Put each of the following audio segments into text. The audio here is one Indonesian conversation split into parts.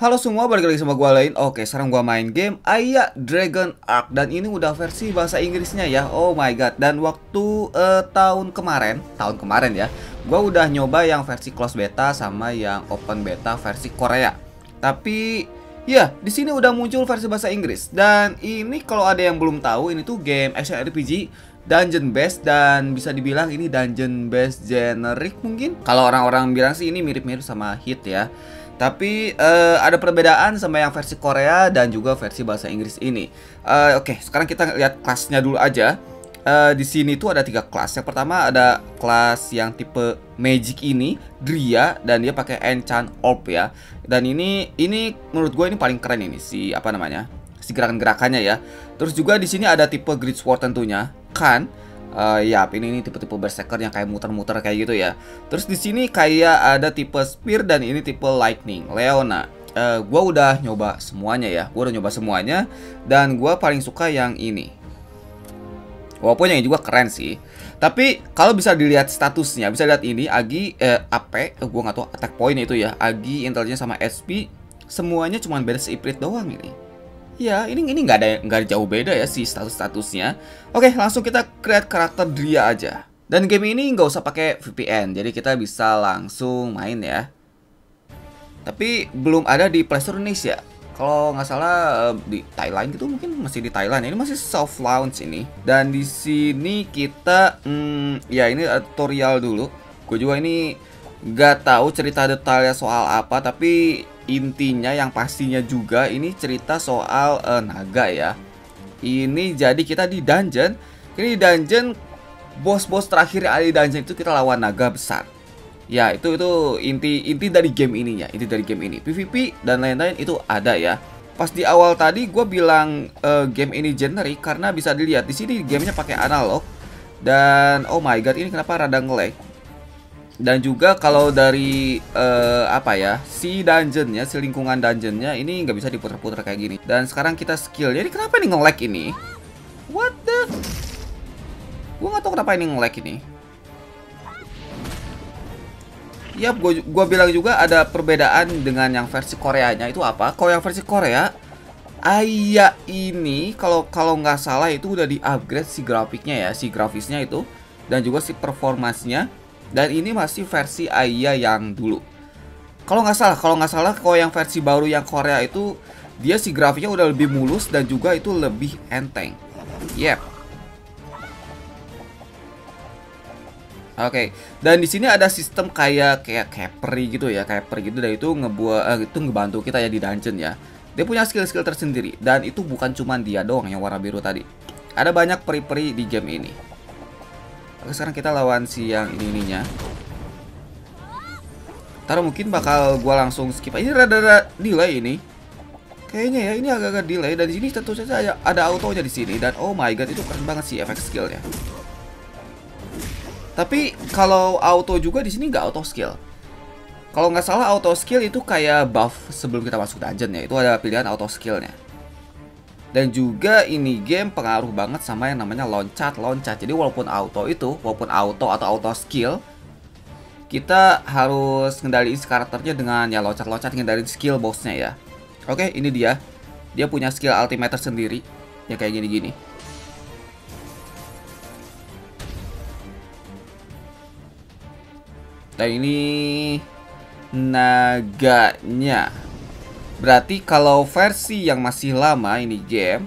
Halo semua, balik lagi sama gua Lain. Oke, sekarang gua main game Aya Dragon Arc dan ini udah versi bahasa Inggrisnya ya. Oh my god. Dan waktu tahun kemarin ya, gua udah nyoba yang versi close beta sama yang open beta versi Korea. Tapi ya, di sini udah muncul versi bahasa Inggris. Dan ini kalau ada yang belum tahu, ini tuh game action RPG dungeon based dan bisa dibilang ini dungeon based generic mungkin. Kalau orang-orang bilang sih ini mirip-mirip sama Hit ya. Tapi ada perbedaan sama yang versi Korea dan juga versi bahasa Inggris ini. Oke, sekarang kita lihat kelasnya dulu aja. Di sini tuh ada 3 kelas. Yang pertama ada kelas yang tipe magic ini, Dria, dan dia pakai enchant orb ya. Dan ini menurut gue ini paling keren ini si apa namanya? Si gerakan-gerakannya ya. Terus juga di sini ada tipe great sword tentunya, kan? Ya, ini tipe-tipe berserker yang kayak muter-muter kayak gitu ya. Terus di sini kayak ada tipe spear dan ini tipe lightning, Leona. Gua udah nyoba semuanya ya. Gua udah nyoba semuanya dan gua paling suka yang ini. Walaupun yang ini juga keren sih. Tapi kalau bisa dilihat statusnya, bisa lihat ini Agi AP, gua nggak tahu attack point itu ya. Agi, intelligence sama SP semuanya cuma beda seiprit doang ini. Ya, ini nggak ada jauh beda ya si statusnya. Oke, langsung kita create karakter Dria aja. Dan game ini nggak usah pakai VPN, jadi kita bisa langsung main ya. Tapi belum ada di Play Store Indonesia. Kalau nggak salah di Thailand gitu, mungkin masih di Thailand. Ini masih soft launch ini. Dan di sini kita, ya ini tutorial dulu. Gue juga ini nggak tahu cerita detailnya soal apa, tapi intinya yang pastinya juga ini cerita soal naga ya. Ini jadi kita di dungeon. Ini di dungeon, bos-bos terakhir yang ada di dungeon itu kita lawan naga besar. Ya, itu inti dari game ininya. Inti dari game ini PvP dan lain-lain itu ada ya. Pas di awal tadi gue bilang game ini generic karena bisa dilihat di sini gamenya pakai analog. Dan oh my god, ini kenapa rada nge-lag. Dan juga kalau dari apa ya, si dungeonnya, si lingkungan dungeonnya ini nggak bisa diputar-putar kayak gini. Dan sekarang kita skill. Jadi kenapa ini nge-lag ini? What the? Gue nggak tahu kenapa ini nge-lag ini. Yap, gua bilang juga ada perbedaan dengan yang versi Koreanya. Itu apa? Kalau yang versi Korea, Aya ini kalau nggak salah itu udah di-upgrade si grafiknya ya, si grafisnya itu, dan juga si performance-nya. Dan ini masih versi Aya yang dulu. Kalau nggak salah, kalau yang versi baru yang Korea itu dia si grafiknya udah lebih mulus dan juga itu lebih enteng. Yep. Oke. Dan di sini ada sistem kayak peri gitu ya, kayak peri gitu, dan itu itu ngebantu kita ya di dungeon ya. Dia punya skill-skill tersendiri dan itu bukan cuma dia doang yang warna biru tadi. Ada banyak peri-peri di game ini. Oke, sekarang kita lawan si yang ininya. Ntar mungkin bakal gua langsung skip. Ini rada delay ini. Kayaknya ya ini agak-agak delay, dan di sini tentu saja ada autonya di sini, dan oh my god itu keren banget sih efek skillnya. Tapi kalau auto juga di sini nggak auto skill. Kalau nggak salah auto skill itu kayak buff sebelum kita masuk dungeon ya. Itu ada pilihan auto skillnya. Dan juga ini game pengaruh banget sama yang namanya loncat. Jadi walaupun auto atau auto skill, kita harus ngendaliin karakternya dengan ya loncat, ngendaliin skill bosnya ya. Oke, ini dia. Dia punya skill ultimate sendiri yang kayak gini-gini. Dan ini naganya. Berarti kalau versi yang masih lama ini game,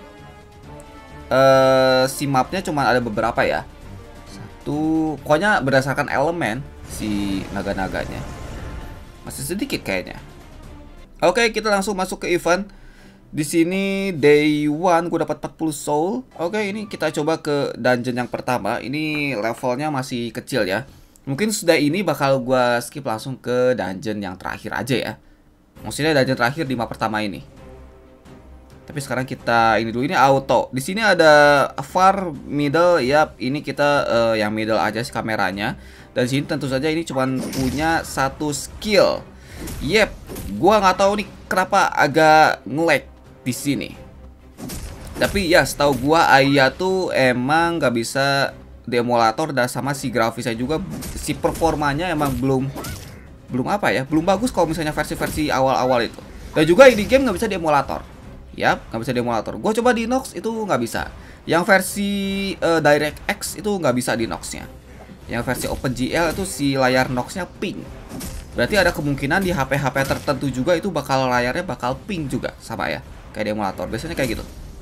si mapnya cuma ada beberapa ya. Pokoknya berdasarkan elemen si naga-naganya. Masih sedikit kayaknya. Oke, kita langsung masuk ke event. Di sini day 1 gue dapat 40 soul. Oke, ini kita coba ke dungeon yang pertama. Ini levelnya masih kecil ya. Mungkin sudah ini bakal gue skip langsung ke dungeon yang terakhir aja ya. Maksudnya dungeon terakhir di map pertama ini. Tapi sekarang kita ini dulu, ini auto. Di sini ada far, middle, yap. Ini kita yang middle aja sih kameranya. Dan di sini tentu saja ini cuma punya satu skill. Yep, gua nggak tahu nih kenapa agak nge-lag di sini. Tapi ya setahu gua Aya tuh emang nggak bisa di emulator, dan sama si grafisnya juga, si performanya emang belum apa ya, belum bagus kalau misalnya versi-versi awal-awal itu. Dan juga ini game nggak bisa di emulator. Yap, nggak bisa di emulator. Gue coba di Nox itu nggak bisa. Yang versi DirectX itu nggak bisa di Nox-nya. Yang versi OpenGL itu si layar Nox-nya pink. Berarti ada kemungkinan di HP-HP tertentu juga itu bakal layarnya bakal pink juga sama ya. Kayak di emulator. Biasanya kayak gitu.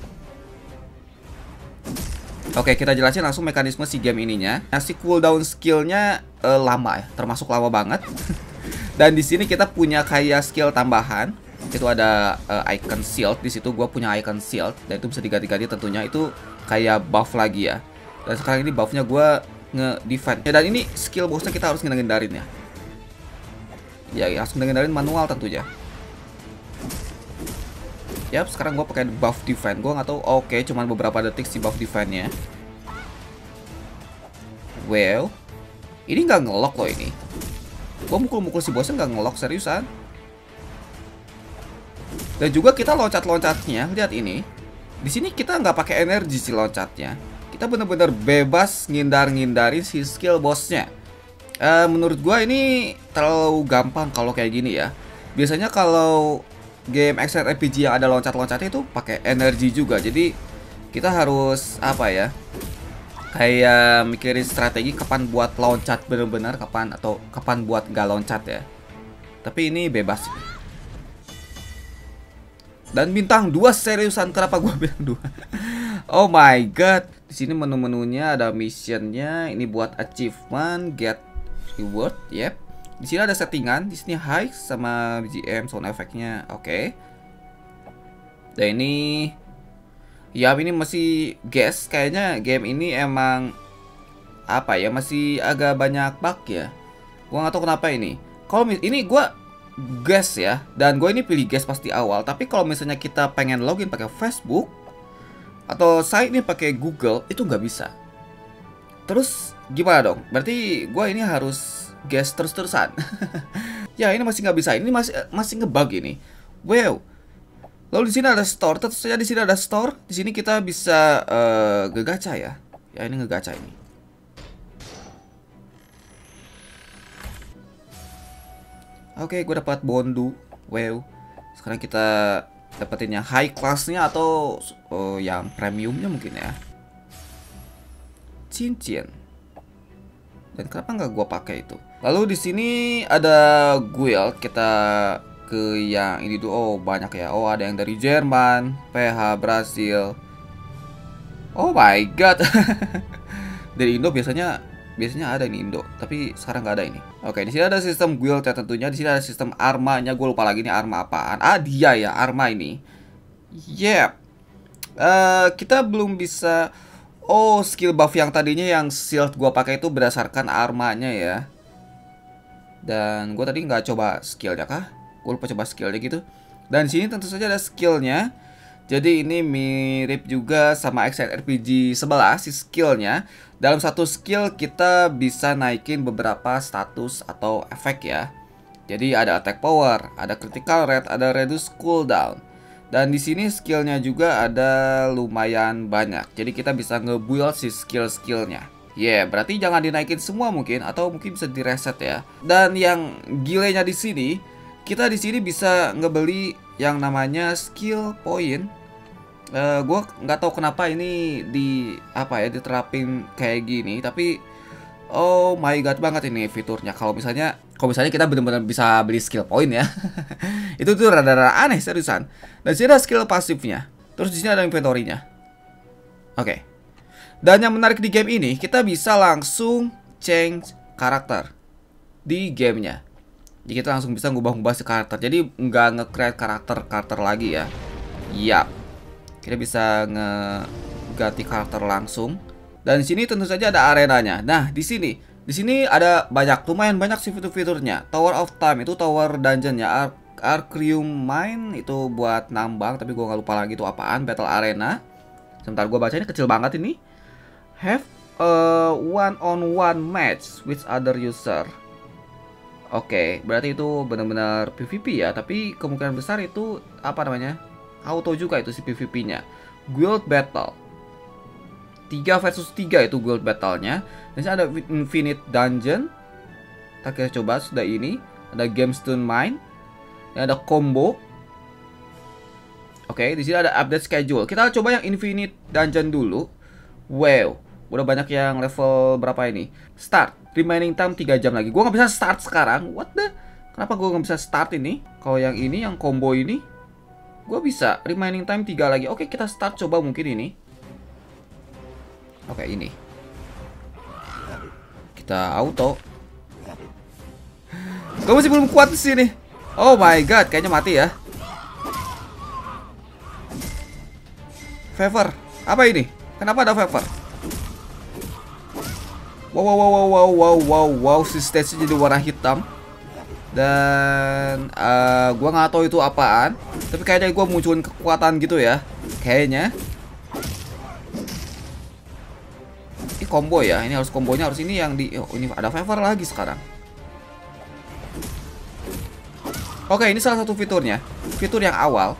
Oke, kita jelasin langsung mekanisme si game ininya. Nah, si cooldown skillnya lama ya, termasuk lama banget. Dan di sini kita punya kayak skill tambahan. Itu ada icon shield. Di situ gue punya icon shield dan itu bisa diganti-ganti tentunya. Itu kayak buff lagi ya. Dan sekarang ini buffnya gue nge-defend. Ya, dan ini skill bossnya kita harus ngehindarin ya. Ya, langsung ngehindarin manual tentunya. Yap, sekarang gue pakai buff defend. Gue nggak tahu. Oke, cuman beberapa detik si buff defendnya. Well, ini nggak ngelok loh ini. Gue mukul-mukul si bosnya nggak ngelok, seriusan. Dan juga kita loncat-loncatnya, lihat ini. Di sini kita nggak pakai energi si loncatnya. Kita bener-bener bebas ngindar-ngindarin si skill bosnya. Menurut gue ini terlalu gampang kalau kayak gini ya. Biasanya kalau game action RPG yang ada loncat-loncatnya itu pakai energi juga. Jadi kita harus apa ya? Kayak mikirin strategi kapan buat loncat bener-bener, kapan atau kapan buat gak loncat ya. Tapi ini bebas. Dan bintang 2 seriusan, kenapa gua bilang 2? Oh my god. Di sini menu-menunya ada missionnya, ini buat achievement, get reward, yep. Di sini ada settingan, di sini high sama BGM sound effect-nya, oke. Dan ini ya ini masih guess, kayaknya game ini emang apa ya, masih agak banyak bug ya. Gua nggak tahu kenapa ini. Kalau ini gua guess ya, dan gue ini pilih guess pasti awal. Tapi kalau misalnya kita pengen login pakai Facebook atau saya ini pakai Google, itu nggak bisa. Terus gimana dong? Berarti gue ini harus guess terus-terusan. Ya ini masih nggak bisa. Ini masih ngebug ini. Wow. Lalu di sini ada store. Tentu saja di sini ada store. Di sini kita bisa ngegacha ya. Ya ini ngegacha ini. Oke, gue dapat bondu. Wow. Sekarang kita dapetin yang high classnya atau yang premiumnya mungkin ya. Cincin. Dan kenapa nggak gue pakai itu? Lalu di sini ada guild. Kita ke yang ini dulu. Oh banyak ya. Oh ada yang dari Jerman, PH, Brasil. Oh my god. Dari Indo biasanya ada ini Indo, tapi sekarang nggak ada ini. Oke, di sini ada sistem guild ya tentunya. Di sini ada sistem armanya. Gue lupa lagi ini arma apaan. Ah dia ya arma ini. Yep. Kita belum bisa. Oh, skill buff yang tadinya yang shield gua pakai itu berdasarkan armanya ya. Dan gue tadi nggak coba skillnya kah? Gue lupa coba skillnya gitu. Dan di sini tentu saja ada skillnya. Jadi ini mirip juga sama Action RPG 11 si skillnya. Dalam satu skill kita bisa naikin beberapa status atau efek ya. Jadi ada attack power, ada critical rate, ada reduce cooldown. Dan di sini skillnya juga ada lumayan banyak. Jadi kita bisa nge-build si skill-skillnya. Berarti jangan dinaikin semua mungkin, atau mungkin bisa direset ya. Dan yang gilenya di sini, kita di sini bisa ngebeli yang namanya skill point. Gue nggak tahu kenapa ini diterapin kayak gini, tapi oh my god banget ini fiturnya. Kalau misalnya kita benar-benar bisa beli skill point ya. Itu tuh rada-rada aneh seriusan. Dan sini ada skill pasifnya. Terus di sini ada inventory-nya. Oke. Dan yang menarik di game ini, kita bisa langsung change karakter di gamenya. Jadi kita langsung bisa ngubah-ngubah si karakter. Jadi nggak nge-create karakter lagi ya. Yap. Kita bisa ngeganti karakter langsung. Dan di sini tentu saja ada arenanya. Nah, di sini ada lumayan banyak sih fitur-fiturnya. Tower of Time itu tower dungeon ya. Arcrium Mine itu buat nambang, tapi gua nggak lupa lagi itu apaan. Battle Arena. Sebentar gua bacanya kecil banget ini. Have a one-on-one match with other user. Oke, berarti itu benar-benar PvP ya, tapi kemungkinan besar itu auto juga itu si PvP-nya. Guild Battle 3 versus 3 itu guild battle-nya. Dan sini ada Infinite Dungeon. Kita coba sudah ini. Ada Gemstone Mine. Dan ada combo. Oke, di sini ada update schedule. Kita coba yang Infinite Dungeon dulu. Wow, udah banyak yang level berapa ini? Start, remaining time 3 jam lagi. Gua nggak bisa start sekarang. What the? Kenapa gua nggak bisa start ini? Kalau yang ini, yang combo ini, gua bisa. Remaining time 3 lagi. Oke, kita start coba mungkin ini. Oke, ini. Kita auto. Gua masih belum kuat di sini. Oh my god, kayaknya mati ya. Favor, apa ini? Kenapa ada favor? Wow, si stage-nya jadi warna hitam. Dan gua nggak tahu itu apaan. Tapi kayaknya gua munculin kekuatan gitu ya. Kayaknya. Ini combo ya. Ini harus kombonya harus ini yang di. Oh, ini ada favor lagi sekarang. Oke, ini salah satu fiturnya. Fitur yang awal.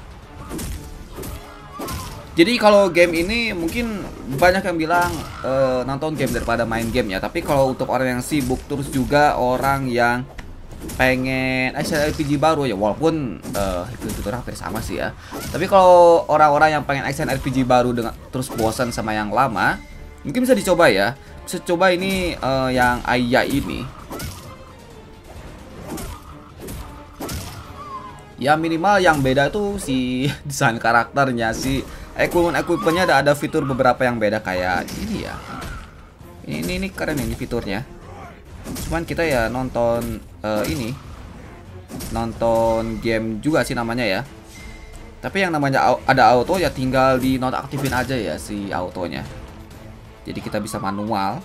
Jadi kalau game ini mungkin banyak yang bilang nonton game daripada main game ya. Tapi kalau untuk orang yang sibuk, terus juga orang yang pengen action RPG baru ya, walaupun itu hampir sama sih ya. Tapi kalau orang-orang yang pengen action RPG baru dengan terus bosan sama yang lama, mungkin bisa dicoba ya. Bisa coba ini yang Aya ini. Ya minimal yang beda tuh si desain karakternya, si equipment-nya ada fitur beberapa yang beda kayak ini ya. Ini keren ini fiturnya. Cuman kita ya nonton ini. Nonton game juga sih namanya ya. Tapi yang namanya ada auto ya tinggal di nonaktifin aja ya si autonya. Jadi kita bisa manual.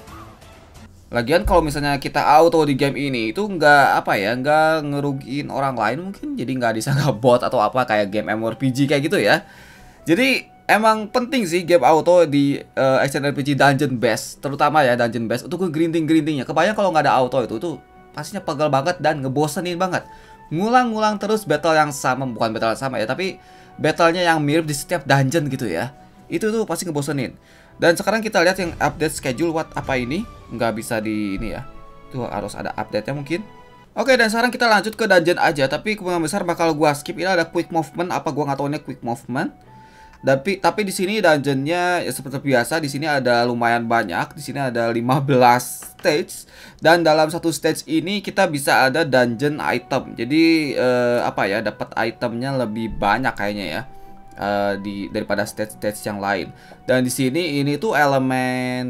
Lagian kalau misalnya kita auto di game ini itu nggak apa ya, nggak ngerugiin orang lain mungkin, jadi nggak disangka bot atau apa kayak game MMORPG kayak gitu ya. Jadi emang penting sih game auto di action RPG Dungeon Best, terutama ya Dungeon Best untuk grinding-grindingnya. Kebayang kalau nggak ada auto itu tuh pastinya pegel banget dan ngebosenin banget. Ngulang-ngulang terus battle yang sama, bukan battle yang sama ya, tapi battlenya yang mirip di setiap dungeon gitu ya. Itu tuh pasti ngebosenin. Dan sekarang kita lihat yang update schedule. Apa ini? Nggak bisa di ini ya. Tuh harus ada update-nya mungkin. Oke, dan sekarang kita lanjut ke dungeon aja. Tapi kemungkinan besar bakal gua skip. Ini ada quick movement. Apa gua nggak tahu ini quick movement. Tapi di sini dungeonnya ya seperti biasa. Di sini ada lumayan banyak. Di sini ada 15 stage. Dan dalam satu stage ini kita bisa ada dungeon item. Jadi apa ya? Dapat itemnya lebih banyak kayaknya ya. Daripada stage-stage yang lain. Dan di sini ini tuh elemen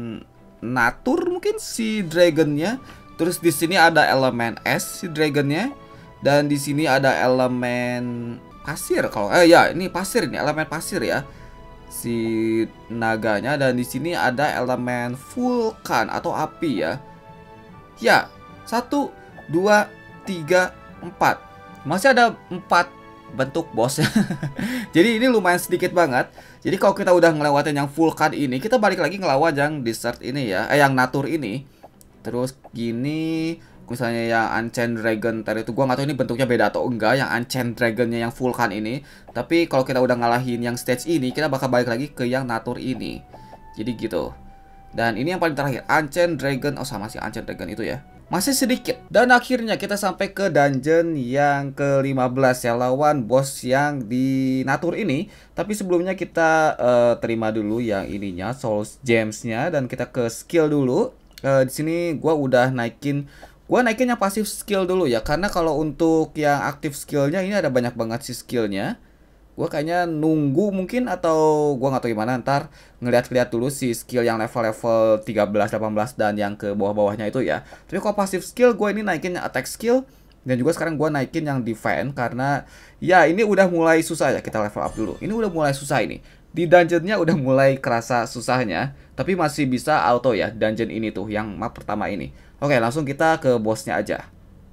natur mungkin si dragonnya. Terus di sini ada elemen es si dragonnya. Dan di sini ada elemen pasir kalau ya ini pasir, ini elemen pasir ya si naganya. Dan di sini ada elemen vulkan atau api ya. Ya 1, 2, 3, 4. Masih ada 4 bentuk bos. Jadi ini lumayan sedikit banget. Jadi kalau kita udah ngelewatin yang vulkan ini, kita balik lagi ngelawan yang desert ini ya, yang natur ini. Terus gini, misalnya yang Ancient Dragon tadi itu gua nggak tahu ini bentuknya beda atau enggak, yang Ancient Dragonnya yang vulkan ini. Tapi kalau kita udah ngalahin yang stage ini, kita bakal balik lagi ke yang natur ini. Jadi gitu. Dan ini yang paling terakhir, Ancient Dragon. Oh sama sih Ancient Dragon itu ya. Masih sedikit. Dan akhirnya kita sampai ke dungeon yang ke-15 ya, lawan bos yang di natur ini. Tapi sebelumnya kita terima dulu yang ininya, Soul Gems-nya, dan kita ke skill dulu. Di sini gua udah naikin yang pasif skill dulu ya, karena kalau untuk yang aktif skillnya ini ada banyak banget sih skillnya. Gua kayaknya nunggu mungkin, atau gua nggak tahu gimana, ntar ngeliat-liat dulu si skill yang level-level 13, 18 dan yang ke bawah-bawahnya itu ya. Tapi kalau pasif skill gue ini naikin attack skill, dan juga sekarang gue naikin yang defense karena ya ini udah mulai susah ya, kita level up dulu. Ini udah mulai susah ini. Di dungeonnya udah mulai kerasa susahnya, tapi masih bisa auto ya dungeon ini tuh yang map pertama ini. Oke, langsung kita ke bosnya aja.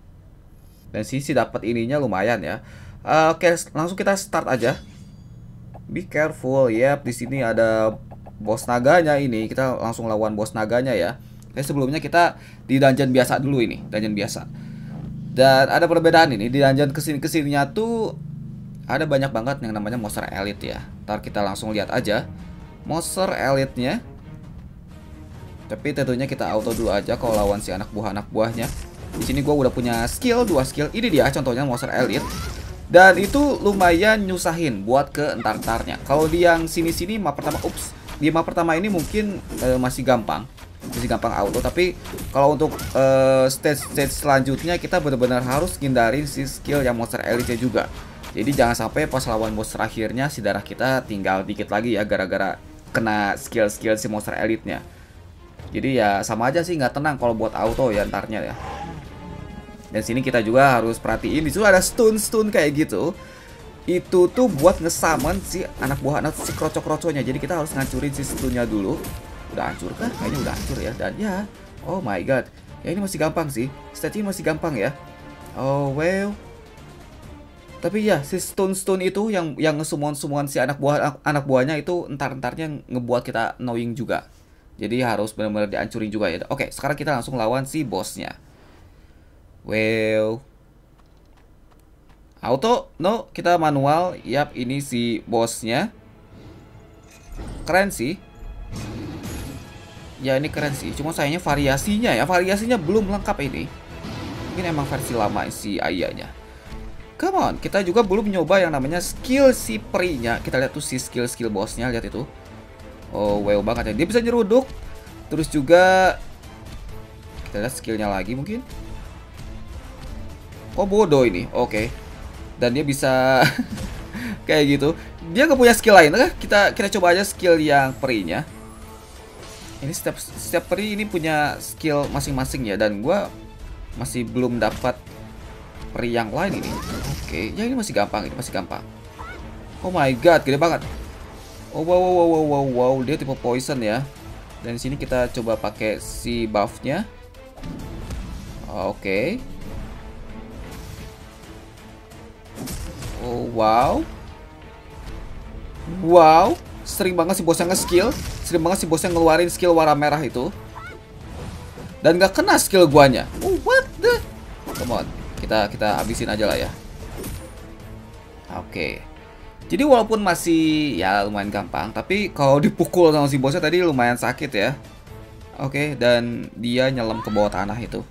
Dan sisi dapat ininya lumayan ya. Oke, langsung kita start aja. Be careful, yep. Di sini ada bos naganya ini. Kita langsung lawan bos naganya ya. Oke, sebelumnya kita di dungeon biasa dulu ini, dungeon biasa. Dan ada perbedaan ini di dungeon kesininya tuh ada banyak banget yang namanya monster elite ya. Ntar kita langsung lihat aja monster elite-nya. Tapi tentunya kita auto dulu aja kalau lawan si anak buahnya. Di sini gue udah punya skill, 2 skill. Ini dia contohnya monster elite. Dan itu lumayan nyusahin buat ke entar-entarnya. Kalau di yang sini-sini map pertama, di map pertama ini mungkin masih gampang auto. Tapi kalau untuk stage selanjutnya kita benar-benar harus hindarin si skill yang monster elite juga. Jadi jangan sampai pas lawan boss terakhirnya si darah kita tinggal dikit lagi ya, gara-gara kena skill si monster elite-nya. Jadi ya sama aja sih, nggak tenang kalau buat auto ya entarnya ya. Dan sini kita juga harus perhatiin, di situ ada stun kayak gitu. Itu tuh buat ngesamen si anak buah si kroco-kroconya. Jadi kita harus ngancurin si stunnya dulu. Udah hancur kah? Kayaknya udah hancur ya. Dan ya, oh my god. Ya ini masih gampang sih. Stage ini masih gampang ya. Oh well. Tapi ya si stun itu yang ngesummon si anak buahnya itu entar-entarnya ngebuat kita annoying juga. Jadi harus benar-benar dihancurin juga ya. Oke, sekarang kita langsung lawan si bosnya. Well, auto, no, kita manual. Yap, ini si bosnya. Keren sih. Ya ini keren sih. Cuma sayangnya variasinya belum lengkap ini. Mungkin emang versi lama si ayahnya. Come on, kita juga belum nyoba yang namanya skill si perinya. Kita lihat tuh si skill bosnya, lihat itu. Oh, wow banget ya. Dia bisa nyeruduk. Terus juga kita lihat skillnya lagi mungkin. Oh bodoh ini, oke. Dan dia bisa kayak gitu. Dia gak punya skill lain kah? Kita coba aja skill yang perinya. Ini setiap peri ini punya skill masing-masing ya. Dan gua masih belum dapat peri yang lain ini. Oke, ya ini masih gampang, Oh my god, gede banget. Oh wow, dia tipe poison ya. Dan di sini kita coba pakai si buffnya. Oke. Oh wow, sering banget si bosnya nge-skill, sering banget si bosnya ngeluarin skill warna merah itu. Dan gak kena skill guanya. Oh what the? Come on, kita habisin aja lah ya. Oke. Jadi walaupun masih ya lumayan gampang, tapi kalau dipukul sama si bosnya tadi lumayan sakit ya. Oke, dan dia nyelam ke bawah tanah itu.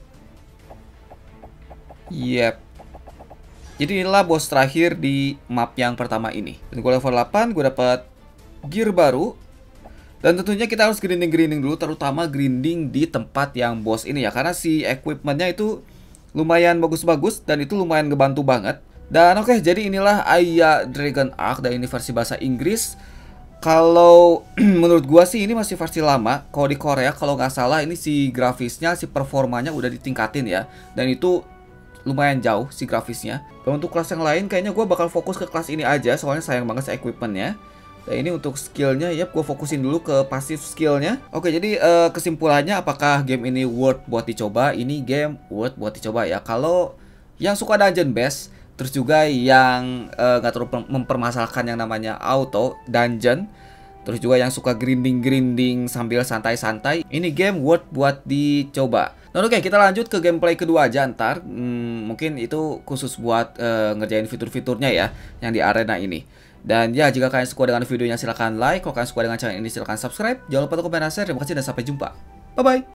Yep. Jadi inilah boss terakhir di map yang pertama ini. Dan gue level 8, gue dapat gear baru. Dan tentunya kita harus grinding dulu, terutama grinding di tempat yang boss ini ya. Karena si equipmentnya itu lumayan bagus-bagus dan itu lumayan ngebantu banget. Dan oke, jadi inilah Aya Dragon Arc, dan ini versi bahasa Inggris. Kalau menurut gua sih ini masih versi lama. Kalau di Korea kalau nggak salah ini si grafisnya, si performanya udah ditingkatin ya. Dan itu lumayan jauh si grafisnya. Dan untuk kelas yang lain kayaknya gue bakal fokus ke kelas ini aja, soalnya sayang banget si equipmentnya. Dan ini untuk skillnya, ya gue fokusin dulu ke pasif skillnya. Oke, jadi kesimpulannya apakah game ini worth buat dicoba? Ini game worth buat dicoba ya. Kalau yang suka dungeon base, terus juga yang nggak terlalu mempermasalahkan yang namanya auto dungeon, terus juga yang suka grinding sambil santai-santai, ini game worth buat dicoba. Nah oke, kita lanjut ke gameplay kedua aja ntar. Mungkin itu khusus buat ngerjain fitur-fiturnya ya, yang di arena ini. Dan ya, jika kalian suka dengan videonya silahkan like. Kalau kalian suka dengan channel ini silahkan subscribe. Jangan lupa untuk komen dan share. Terima kasih dan sampai jumpa. Bye-bye.